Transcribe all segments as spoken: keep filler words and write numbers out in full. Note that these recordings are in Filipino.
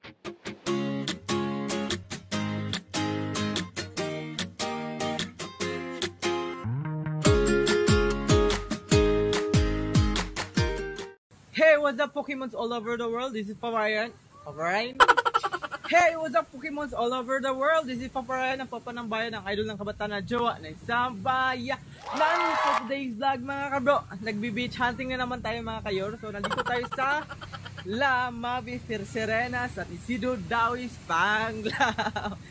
Hey, what's up Pokemons all over the world? This is Paparayan. Paparayan? Hey, what's up Pokemons all over the world? This is Paparayan, ang papa ng bayan, ang idol ng kabataan na jowa ng isang bayan. So today's vlog mga kabro, nagbi-beach hunting na naman tayo mga kayor. So nandito tayo sa La Mavi Serena sa Isidro Dawis, Panglao.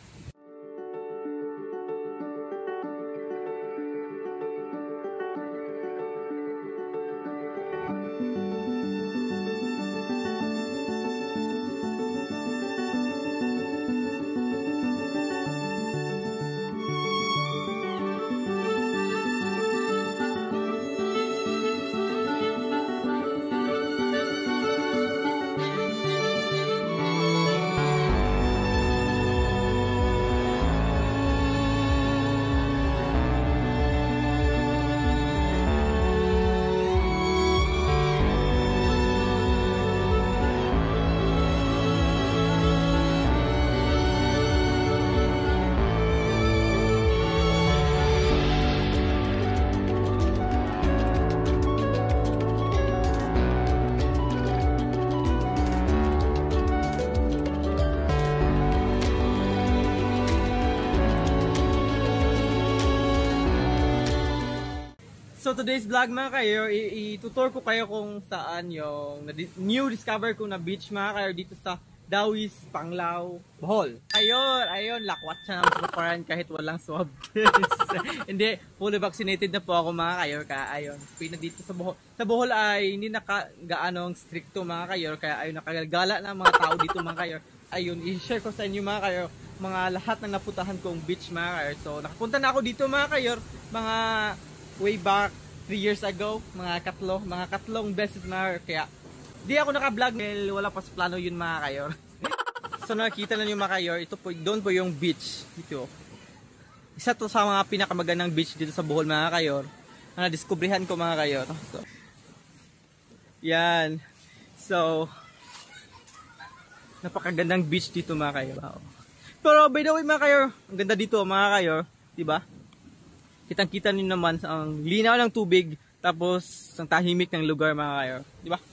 So today's vlog mga kayo, i-tutor ko kayo kung saan yung new discover ko na beach mga kayo dito sa Dawis, Panglao, Bohol. Ayun, ayun, lakwat siya ng suparan kahit walang swab test. Hindi, fully vaccinated na po ako mga kayo, kaya ayun, pina dito sa Bohol. Sa Bohol ay hindi naka-gaanong stricto mga kayo, kaya ayun, nakagala na mga tao dito mga kayo. Ayun, i-share ko sa inyo mga kayo, mga lahat ng naputahan kong beach mga kayo. So nakapunta na ako dito mga kayo, mga way back three years ago, mga katlo, mga katlong beses na, kaya di ako naka-vlog dahil wala pa sa plano yun mga kayo. So nakita na nyo mga kayo, ito po, doon po yung beach dito. Isa to sa mga pinakamagandang beach dito sa Bohol mga kayo, na nadiskubrihan ko mga kayo. So, yan. So napakagandang beach dito mga kayo. Pero by the way mga kayo, ang ganda dito mga kayo, diba? Kitang-kita niyo naman ang linaw ng tubig, tapos ang tahimik ng lugar mga kayo, di ba?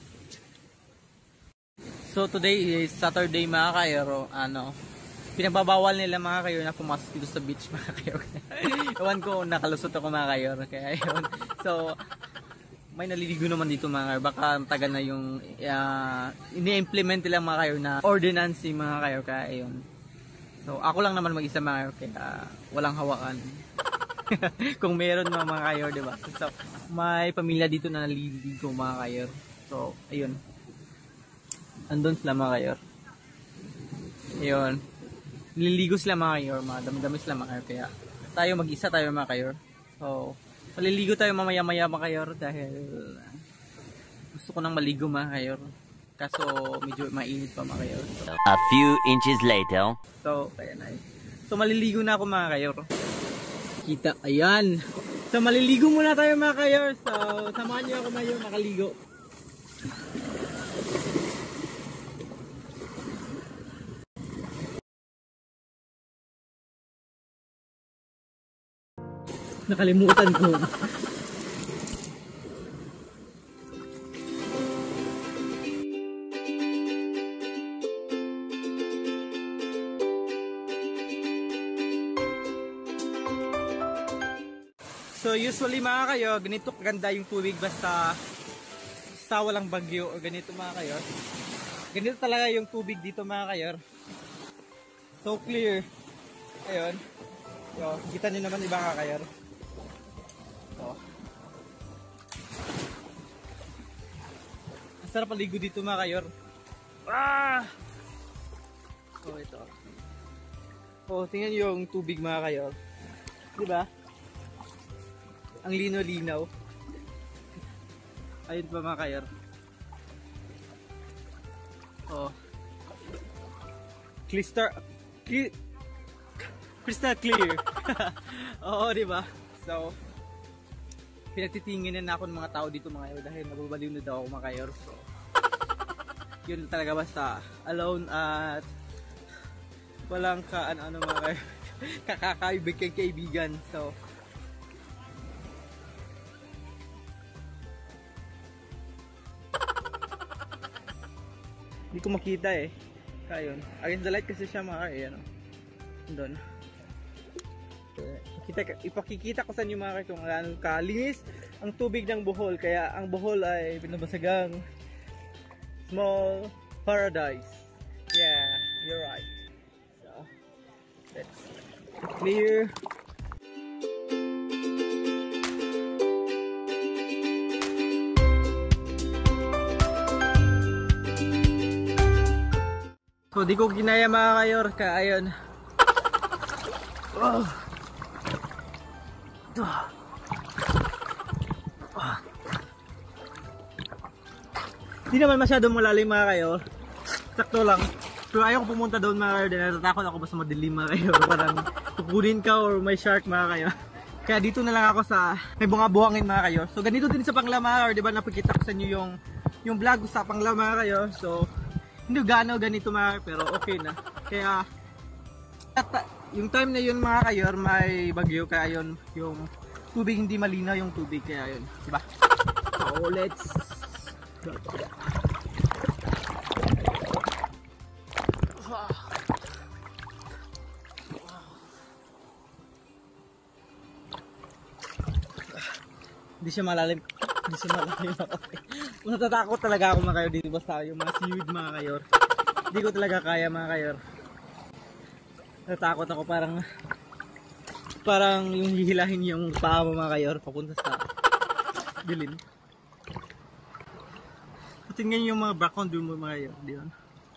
So today is Saturday mga kayo, ano, pinagbabawal nila mga kayo na pumasok dito sa beach mga kayo. Ewan ko, nakalusot ako mga kayo, kaya ayun. So may naliligo naman dito mga kayo, baka tagal na yung uh, ini-implement nila mga kayo na ordinance mga kayo, kaya ayun. So ako lang naman mag-isa mga kayo, kaya walang hawakan. Kung meron mga mga kayo, di ba? So, may pamilya dito na naliligo mga kayo. So, ayun. Andun sila mga kayo. Ayun. Naliligo sila mga kayo, mga dami-dami sila mga kayo. Kaya tayo mag-isa tayo mga kayo. So, maliligo tayo mamaya-maya mga kayo dahil gusto ko nang maligo mga kayo. Kaso medyo mainit pa mga kayo. So, a few inches later. So, kaya na eh. So, maliligo na ako mga kayo. Kita, ayan. So maliligo muna tayo mga kayo. So samahan nyo ako ngayon makaligo. Nakalimutan ko. So usually mga kayo, ganito kaganda yung tubig basta sa walang bagyo o ganito mga kayo. Ganito talaga yung tubig dito mga kayo. So clear. Ayun. So, kita nyo naman iba mga kayo. So. Ang sarap paligo dito mga kayo. Ah! So ito. So tingnan nyo yung tubig mga kayo. Diba? Ang lino-linaw. Ayun pa mga kayor. Oh. Crystal clear. Crystal clear. Oo, di ba? So, pinagtitingin na ako ng mga tao dito mga kayor dahil nababaliw na daw ako mga kayor. So, Yun talaga basta alone at walang ka ano-ano mga kakakaibig kay kaibigan. So hindi ko makita eh. Kaya yun. Against the light kasi siya mga kaya ano. Doon. Kita, ipakikita ko sa inyo mga kaya kung ano kalinis ang tubig ng Bohol. Kaya ang Bohol ay binabasagang small paradise. Yeah, you're right. So, let's clear. So di ko ginaya mga kayor, kaya ayun. Oh. Oh. Oh. Di naman masyadong malalim mga kayor. Sakto lang. Pero ayaw ko pumunta doon mga kayor, dahil natatakot ako basta madilim mga kayor. Parang kukunin ka or may shark mga kayor. Kaya dito na lang ako sa may bunga buhangin mga kayor. So ganito din sa Panglao mga kayor, di ba napakita ko sa inyo yung yung vlog sa Panglao mga kayor. So hindi gano ganito mga pero okay na. Kaya at, yung time na yun mga kayor may bagyo kaya yun yung tubig hindi malinaw yung tubig kaya yun, diba? So let's go. Hindi siya malalim. Hindi siya malalim. Natatakot talaga ako mga kayor dito basta yung mga seaweed mga kayor. Hindi ko talaga kaya mga kayor. Natatakot ako parang parang yung hihilahin yung paa mo mga kayor papunta sa dilim. Tingnan yung mga background doon mo mga kayor. Diyan.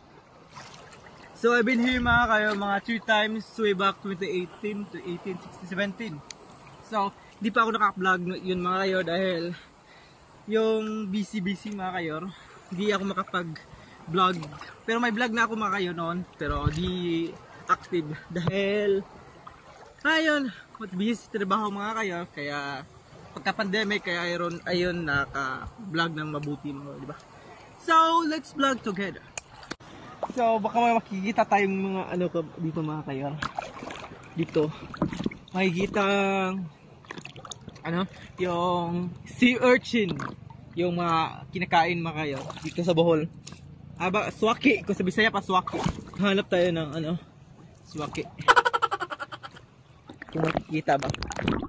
So I've been here mga kayor mga three times way back twenty eighteen to eighteen, sixteen, seventeen. So hindi pa ako naka-vlog yun mga kayor dahil yung busy busy mga kayor, hindi ako makapag-vlog. Pero may vlog na ako mga kayor noon, pero di active dahil ayun, mat busy trabaho mga kayor, kaya pagka-pandemic kaya ayun ayun naka-vlog ng mabuti mga, di ba? So, let's vlog together. So, baka may makikita tayong mga ano dito mga kayor. Dito. Makikita ano, yung sea urchin, yung mga kinakain mga kayo dito sa Bohol. Aba, swaki, kung sa Bisaya pa swaki. Hanap tayo ng ano, swaki. Kung makikita ba.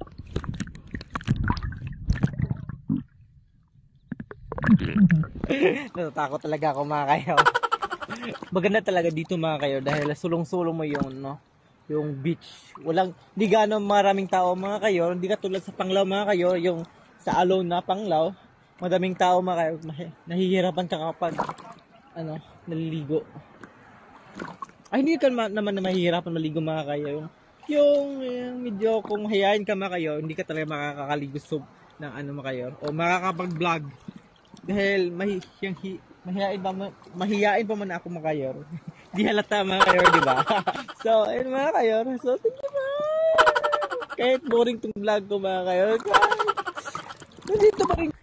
Natatakot talaga ako mga kayo. Maganda talaga dito mga kayo dahil sulong-sulong mo yung no, yung beach. Walang, di gaano maraming tao mga kayo, hindi katulad sa Panglao mga kayo, yung sa alone na Panglao, madaming tao mga kayo, nahihirapan ka kapag ano, naliligo. Ay hindi ka ma naman na mahihirapan maligo mga kayo. Yung, yung, yung medyo kung mahihain ka mga kayo, hindi ka talaga makakakaligo ng ano mga kayo, o makakapag-vlog. Dahil mahi, yung, mahihain pa, mahihain pa man ako mga kayo. Di halata mga kayor, di ba? So, ayun mga kayor. So, thank you man. Kahit boring tong vlog ko mga kayor. Nandito pa rin.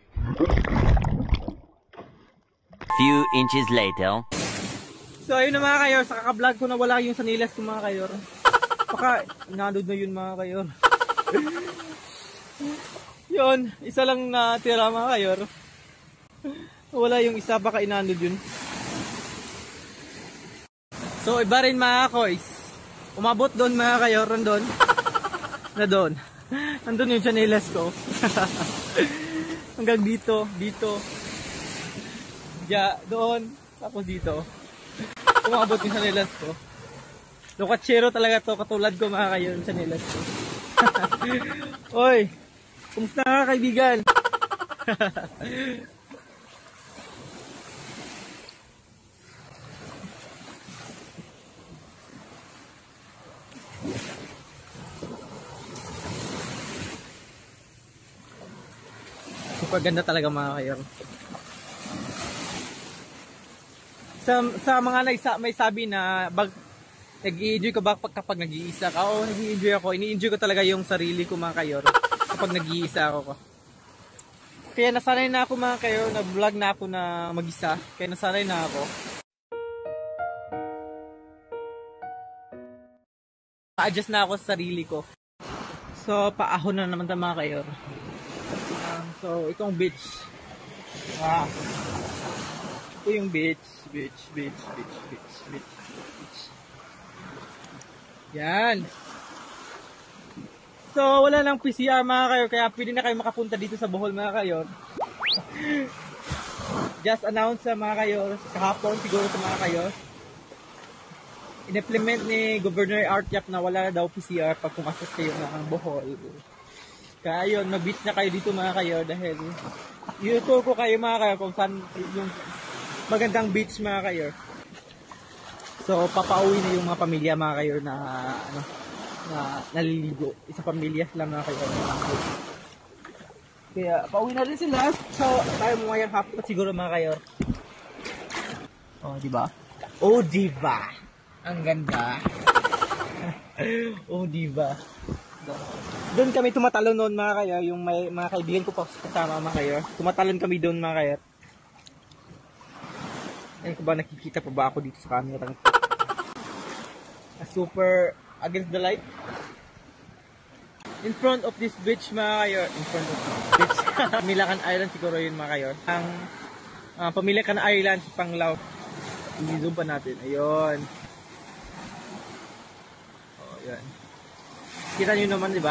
Few inches later. So, ayun na mga kayor. Sa kaka-vlog ko na wala yung sanilas ko mga kayor. Baka, inadod na yun mga kayor. Yun, isa lang natira mga kayor. Wala yung isa, baka inadod yun. So iba rin mga koys, umabot doon mga kayo, doon, na doon, nandun yung chanelas ko, hanggang dito, dito, ya, doon, tapos dito, umabot yung chanelas ko, lokatsero talaga to, katulad ko mga kayo, yung chanelas ko. Oy, kumusta ka kaibigan? Super ganda talaga mga kayo. Sa, sa mga nagsa, may sabi na bag, nag-i-enjoy ka ba kapag nag-iisa ka? Oo, nag-i-enjoy ako. Ini-enjoy ko talaga yung sarili ko mga kayo kapag nag-iisa ako. Kaya nasanay na ako mga kayo, nag-vlog na ako na mag-isa. Kaya nasanay na ako. Pa-adjust na ako sa sarili ko. So, paahon na naman tayo mga kayo. Um, so, itong beach. Wow. Ito yung beach. Beach, beach, beach, beach, beach, beach. Yan. So, wala nang P C R mga kayo, kaya pwede na kayo makapunta dito sa Bohol mga kayo. Just announce sa mga kayo, kahapon siguro sa mga kayo. In-implement ni Governor Artyap na wala na daw P C R pag pumasok kayo ng Bohol. Kaya yun, mag-beach na kayo dito mga kayo dahil i-tour ko kayo mga kayo kung saan yung magandang beach mga kayo. So, papauwi na yung mga pamilya mga kayo na ano, na naliligo. Isa pamilya lang na kayo. Kaya pauwi na rin sila. So tayo mo ngayong hapon siguro mga kayo. Oh, di ba? Oh, di ba? Ang ganda. Oh, di ba? Doon kami tumatalon noon mga kayo, yung may mga kaibigan ko pa kasama mga kayo. Tumatalon kami doon mga kayo. Ayun ko ba, nakikita pa ba ako dito sa camera? Super against the light. In front of this beach mga kayo, in front of this beach, Pamilakan Island siguro yun mga kayo. Ang uh, Pamilakan Island sa Panglao. I-zoom pa natin. Ayun. Oh, yan. Kita nyo naman, di ba?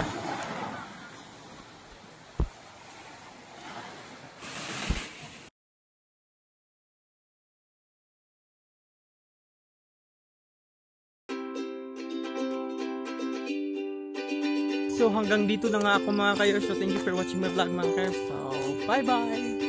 So hanggang dito na nga ako mga kayo. So thank you for watching my vlog mga kayo. So bye bye!